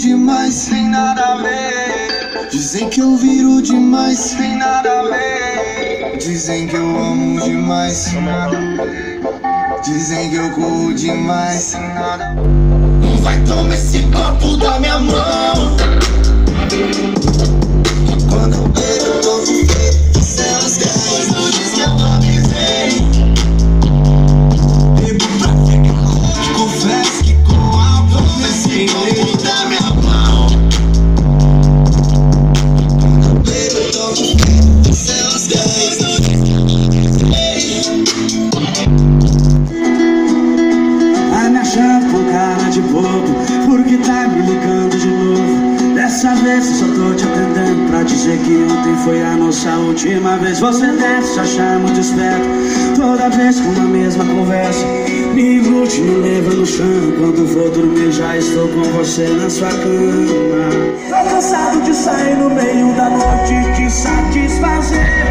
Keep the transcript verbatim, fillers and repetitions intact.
demais, tem nada a ver. Dizem que eu viro demais, tem nada a ver. Dizem que eu amo demais, tem nada a ver. Dizem que eu corro demais, tem nada a ver. Não vai tomar esse copo da minha mão. Quando eu bebo eu tô com fé. Se elas querem, não diz que eu avisei. Bebo pra ficar louco. Confesso que com álcool esse copo da minha mão. Quando eu bebo eu tô com fé. Se elas querem, não diz que eu avisei. Vai me achando com cara de bobo, porque tá me ligando de novo. Dessa vez eu só tô te atendendo pra dizer que ontem foi a nossa última vez. Você deve se achar muito esperto, toda vez com a mesma conversa. Me ilude, me leva no chão. Quando vou dormir já estou com você na sua cama. Tô cansado de sair no meio da noite e te satisfazer.